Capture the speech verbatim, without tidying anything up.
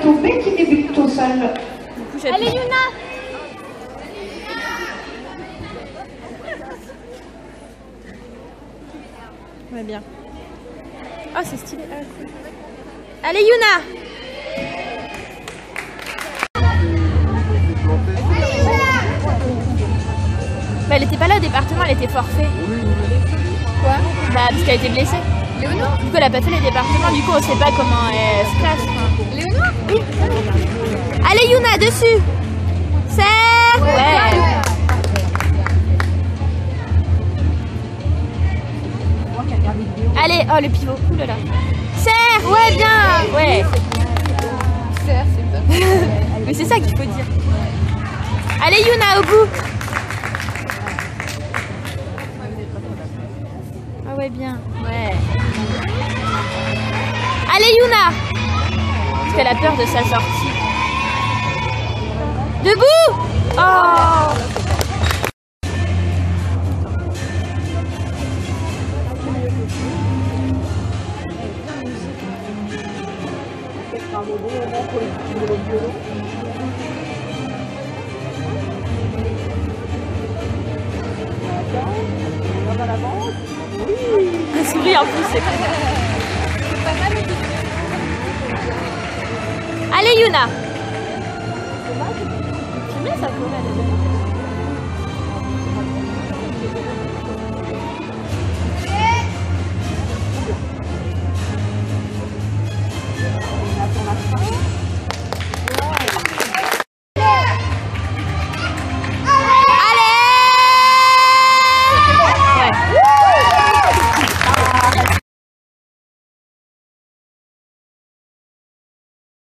plateau B qui débute au sol. Allez Yuna! Ouais, bien. Oh, c'est stylé. Ah, cool. Allez Yuna! Bah, elle était pas là au département, elle était forfait. Quoi? Bah, parce qu'elle était blessée. Léonore? Du coup, elle a pas fait les départements, du coup, on sait pas comment elle se classe. Léonore? Oui. Allez, Yuna, dessus! Serre! Ouais! ouais. Allez, oh, le pivot. Ouh là là. Serre! Ouais, bien! Ouais. Serre, c'est pas. Mais c'est ça qu'il faut dire. Allez, Yuna, au bout! Ah ouais, bien. Ouais. Allez, Yuna! Parce qu'elle a peur de sa sortie. Debout! Oh! Un sourire en plus, c'est cool. Allez Yuna! C'est bien ça,